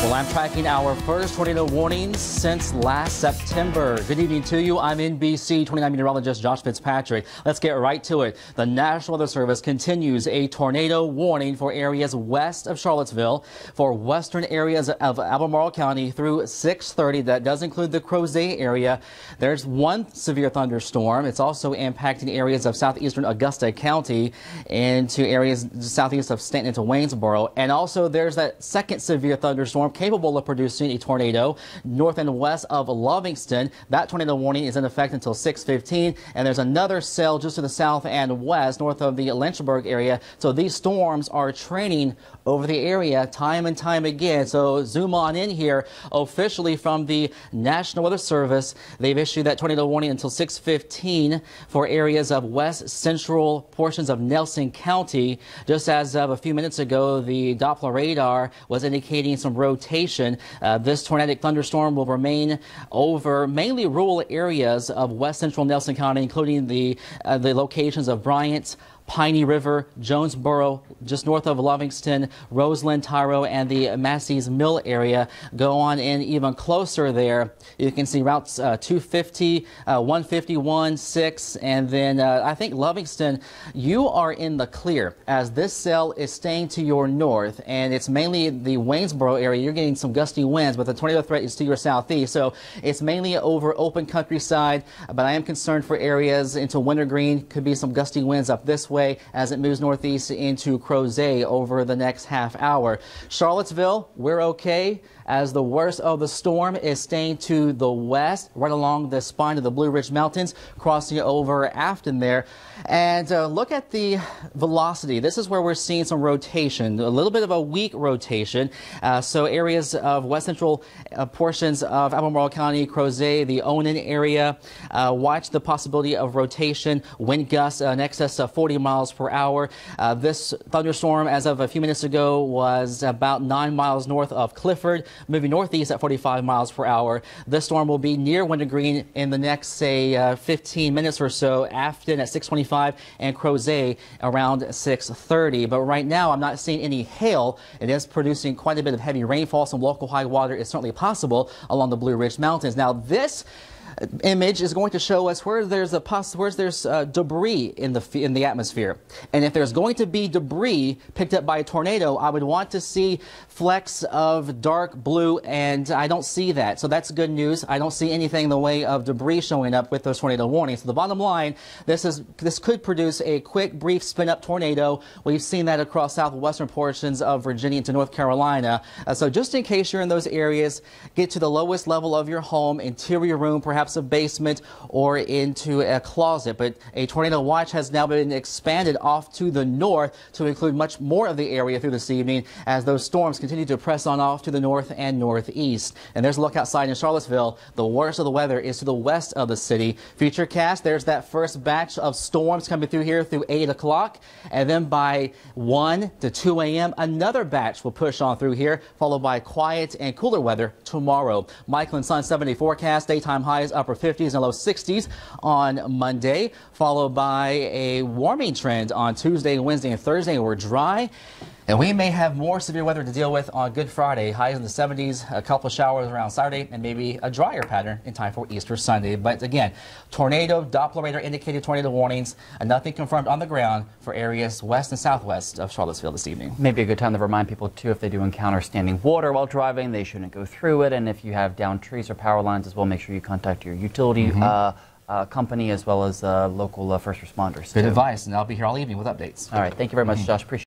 Well, I'm tracking our first tornado warnings since last September. Good evening to you. I'm NBC 29 meteorologist Josh Fitzpatrick. Let's get right to it. The National Weather Service continues a tornado warning for areas west of Charlottesville, for western areas of Albemarle County through 6:30. That does include the Crozet area. There's one severe thunderstorm. It's also impacting areas of southeastern Augusta County into areas southeast of Stanton into Waynesboro. And also there's that second severe thunderstorm capable of producing a tornado north and west of Lovingston. That tornado warning is in effect until 6:15, and there's another cell just to the south and west north of the Lynchburg area. So these storms are training over the area time and time again. So zoom on in here. Officially from the National Weather Service, they've issued that tornado warning until 6:15 for areas of west central portions of Nelson County. Just as of a few minutes ago, the Doppler radar was indicating some rotation. This tornadic thunderstorm will remain over mainly rural areas of west central Nelson County, including the locations of Bryant, Piney River, Jonesboro, just north of Lovingston, Roseland, Tyro, and the Massey's Mill area. Go on in even closer there. You can see routes 250, 151, 6, and then I think Lovingston, you are in the clear as this cell is staying to your north, and it's mainly the Waynesboro area. You're getting some gusty winds, but the tornado threat is to your southeast, so it's mainly over open countryside, but I am concerned for areas into Wintergreen. Could be some gusty winds up this way as it moves northeast into Crozet over the next half hour. Charlottesville, we're okay as the worst of the storm is staying to the west, right along the spine of the Blue Ridge Mountains, crossing over Afton there. And look at the velocity. This is where we're seeing some rotation, a little bit of a weak rotation. So areas of west central portions of Albemarle County, Crozet, the Onan area, watch the possibility of rotation, wind gusts in excess of 40 miles per hour. This thunderstorm, as of a few minutes ago, was about 9 miles north of Clifford, moving northeast at 45 miles per hour. This storm will be near Wintergreen in the next, say, 15 minutes or so. Afton at 6:25 and Crozet around 6:30. But right now, I'm not seeing any hail. It is producing quite a bit of heavy rainfall. Some local high water is certainly possible along the Blue Ridge Mountains. Now, this image is going to show us where there's debris in the atmosphere, and if there's going to be debris picked up by a tornado, I would want to see flecks of dark blue, and I don't see that. So that's good news. I don't see anything in the way of debris showing up with those tornado warnings. So the bottom line, this could produce a quick, brief spin-up tornado. We've seen that across southwestern portions of Virginia into North Carolina. So just in case you're in those areas, get to the lowest level of your home, interior room, perhaps a basement, or into a closet. But a tornado watch has now been expanded off to the north to include much more of the area through this evening as those storms continue to press on off to the north and northeast. And there's a look outside in Charlottesville. The worst of the weather is to the west of the city. Futurecast, there's that first batch of storms coming through here through 8 o'clock, and then by 1 to 2 a.m. another batch will push on through here, followed by quiet and cooler weather tomorrow. Michael and Son 7-day forecast, daytime highs upper 50s and low 60s on Monday, followed by a warming trend on Tuesday, Wednesday, and Thursday. We're dry, and we may have more severe weather to deal with on Good Friday. Highs in the 70s, a couple of showers around Saturday, and maybe a drier pattern in time for Easter Sunday. But again, tornado, Doppler radar indicated tornado warnings, and nothing confirmed on the ground for areas west and southwest of Charlottesville this evening. Maybe a good time to remind people, too, if they do encounter standing water while driving, they shouldn't go through it. And if you have downed trees or power lines as well, make sure you contact your utility company as well as local first responders. Good advice, and I'll be here all evening with updates. All right. Thank you very much, Josh. Appreciate it.